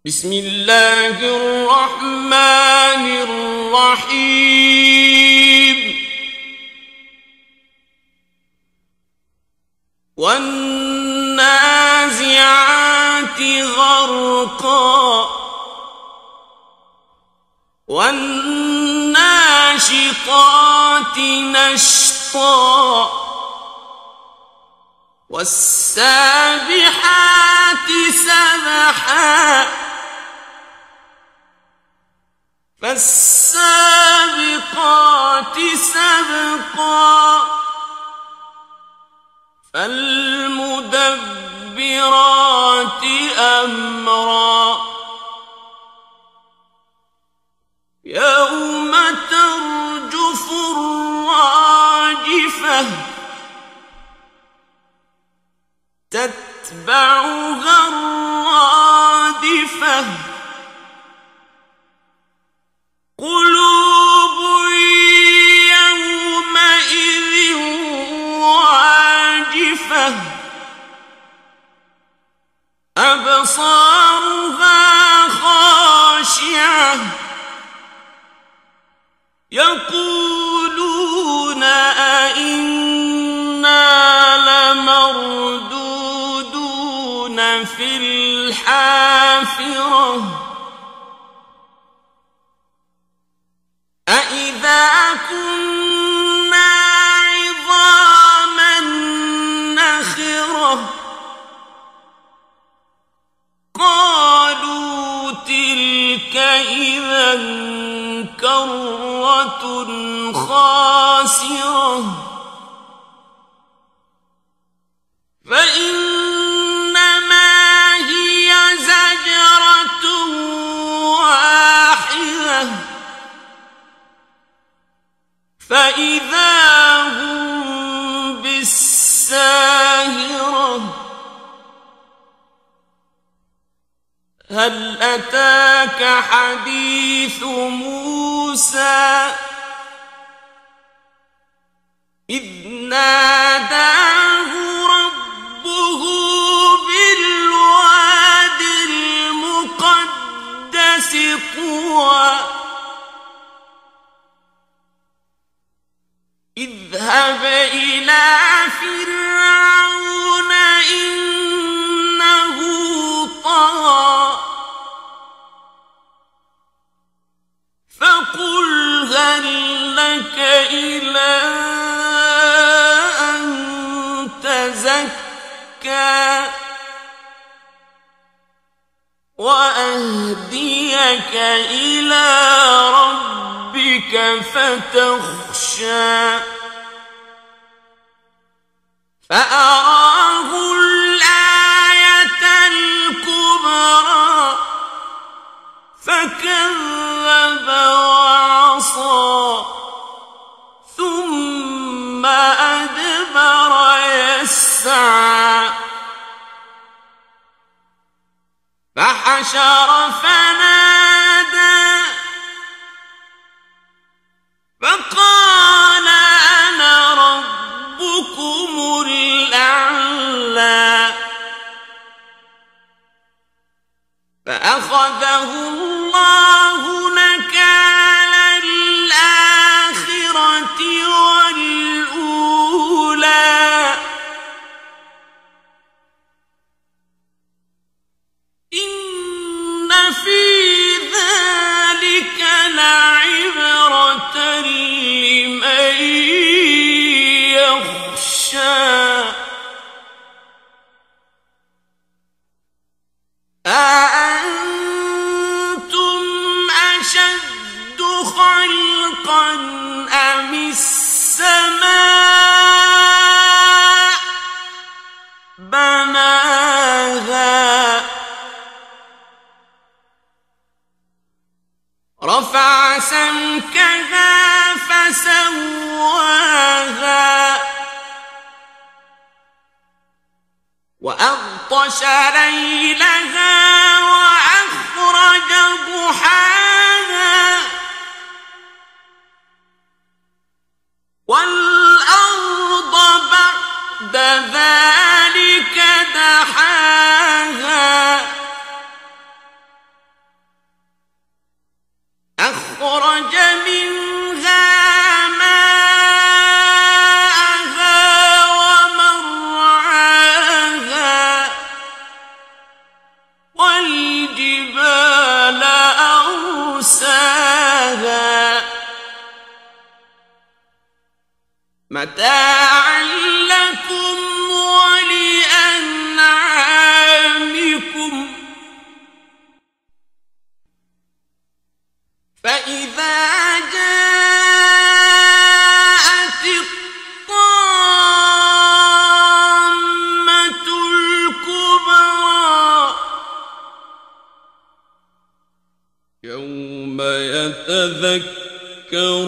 بسم الله الرحمن الرحيم والنازعات غرقا والناشطات نشطا والسابحات سبحا فالسابقات سبقا فالمدبرات أمرا يوم ترجف الراجفة تتبعها الرادفة قلوب يومئذ واجفة أبصارها خاشعة يقولون أئنا لمردودون في الحافرة أإذا كنا عظاما نخرة قالوا تلك إذا كرة خاسرة فإنما هي زجرة واحدة فإذا هم بالساهرة هل أتاك حديث موسى إذ ناداه ربه بالواد المقدس طوى اذهب إلى فرعون إنه طغى فقل هل لك إلى أن تزكى وأهديك إلى ربك فتخشى فأراه الآية الكبرى فكذب وعصى ثم أدبر يسعى فحشر فنادى فقال أنا ربكم الأعلى فأخذه الله نكال الآخرة والأولى إن في ذلك لعبرة لمن يخشى أأنتم أشد خلقا أم السماء بناها رفع سمكها فسواها وأغطش ليلها وأخرج ضحاها والأرض بعد ذلك دحاها يتذكر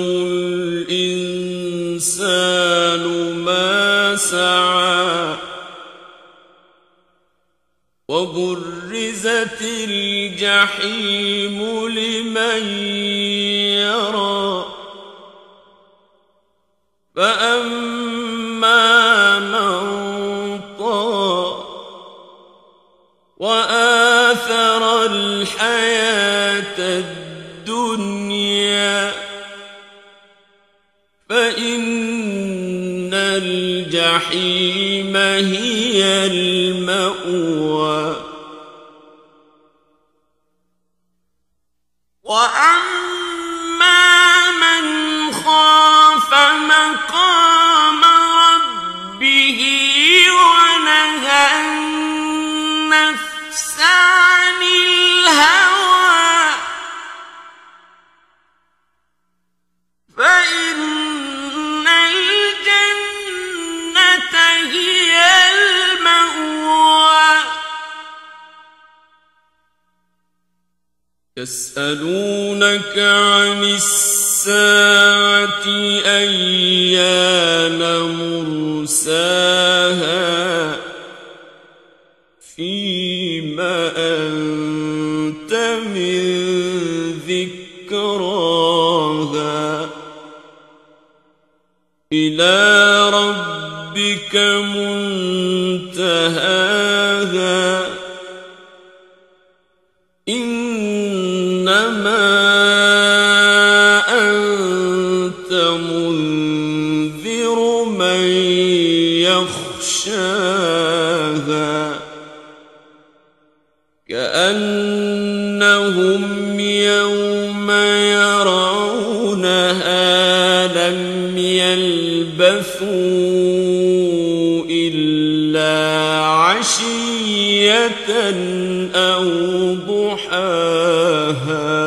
الإنسان ما سعى وبرزت الجحيم لمن يرى فأما من طغى وآثر الحياة الدنيا فإن الجحيم هي المأوى وأما من خاف مقام ربه ونهى النفس عن الهوى فإن الجنة هي المأوى يسألونك عن الساعة أيان مرساها فيما أنت من ذكراها إلى ربك منتهاها إنما أنت منذر من يخشاها كأنهم يوم يرونها لم يلبثوا إلا عشية أو ضحاها